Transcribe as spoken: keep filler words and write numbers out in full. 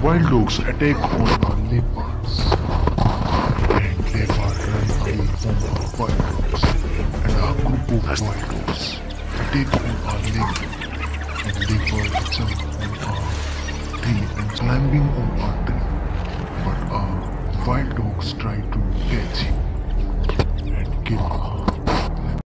wild dogs attack on our leopards, and leopard run away from our wild dogs, and a group of wild dogs attack on our leopard, and leopard jump on our tree and climbing on our tree, but our wild dogs try to catch him.